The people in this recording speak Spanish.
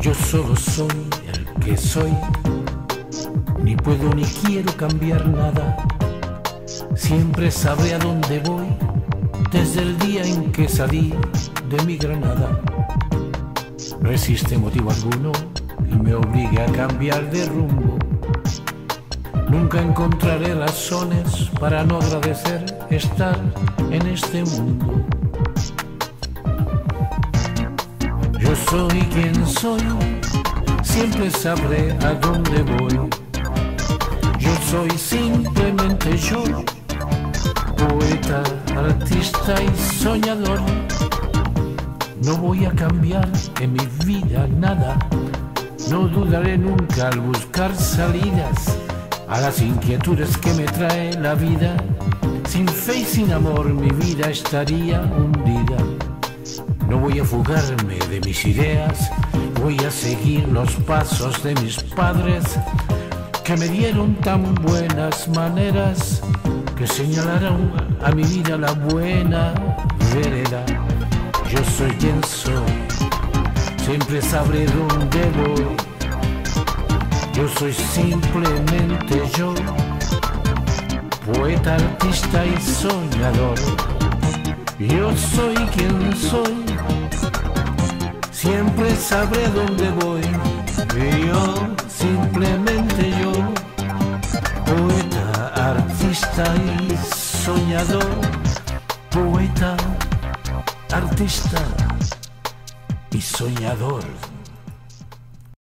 Yo solo soy el que soy, ni puedo ni quiero cambiar nada. Siempre sabré a dónde voy, desde el día en que salí de mi Granada. No existe motivo alguno que me obligue a cambiar de rumbo. Nunca encontraré razones para no agradecer estar en este mundo. Yo soy quien soy, siempre sabré a dónde voy. Yo soy simplemente yo, poeta, artista y soñador. No voy a cambiar en mi vida nada, no dudaré nunca al buscar salidas a las inquietudes que me trae la vida. Sin fe y sin amor mi vida estaría hundida. No voy a fugarme de mis ideas, voy a seguir los pasos de mis padres, que me dieron tan buenas maneras, que señalaron a mi vida la buena vereda. Yo soy quien soy, siempre sabré dónde voy. Yo soy simplemente yo, poeta, artista y soñador. Yo soy quien soy, siempre sabré dónde voy. Yo, simplemente yo, poeta, artista y soñador. Poeta, artista y soñador.